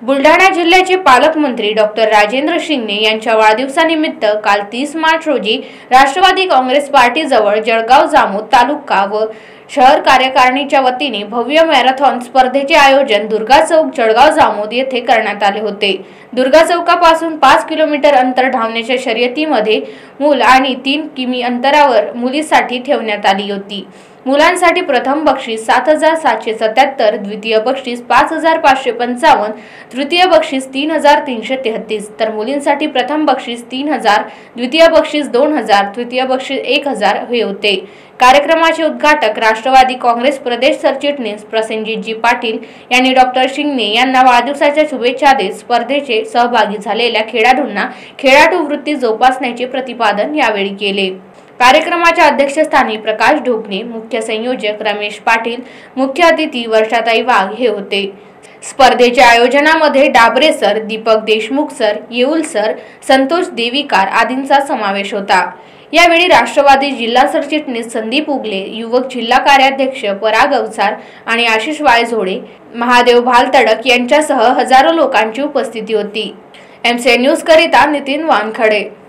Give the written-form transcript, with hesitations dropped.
बुलढाणा जिल्ह्याचे पालकमंत्री डॉक्टर राजेंद्र शिंगणे यांच्या वाढदिवसानिमित्त काल 30 मार्च रोजी राष्ट्रवादी काँग्रेस पार्टीजवळ जळगाव जामोद तालुका व शहर कार्यकारिणीच्या वतीने भव्य मॅरेथॉन स्पर्धेचे आयोजन दुर्गा चौक जळगाव जामोद येथे करण्यात आले होते। दुर्गा चौकापासून 5 किलोमीटर अंतर धावण्याच्या शर्यतीमध्ये मूल आणि 3 किमी अंतरावर मुलीसाठी ठेवण्यात आली होती। मुलांसाठी प्रथम बक्षीस 7,777, द्वितीय बक्षीस 5,555, तृतीय बक्षीस 3,333 तर मुलींसाठी प्रथम बक्षीस 3,000, द्वितीय बक्षीस 2,000, तृतीय बक्षीस 1,000 हे होते। कार्यक्रमाचे उद्घाटक राष्ट्रवादी काँग्रेस प्रदेश सरचिटणीस प्रसेनजीतजी पाटील यांनी डॉक्टर शिंगणे यांना वाढदिवसाच्या शुभेच्छा देत स्पर्धेचे सहभागी झालेल्या खेळाडूंना खेळाडू वृत्ती जोपासण्याचे प्रतिपादन यावेळी केले। कार्यक्रमाच्या अध्यक्षस्थानी प्रकाश ढोकणे, मुख्य संयोजक रमेश पाटील, मुख्य अतिथी वर्षाताई वाघ हे होते। स्पर्धेच्या आयोजनामध्ये Dabre sir, Deepak Deshmukh sir, Yeul sir, Santosh Devikar आदींचा समावेश होता। यावेळी राष्ट्रवादी जिल्हा सरचिटणीस संदीप उगले, युवक जिल्हा कार्याध्यक्ष पराग अवचार आणि आशिष वाळझोडे, महादेव भालतडक यांच्यासह हजारो लोकांची उपस्थिती होती। MC न्यूज करिता नितीन वानखडे।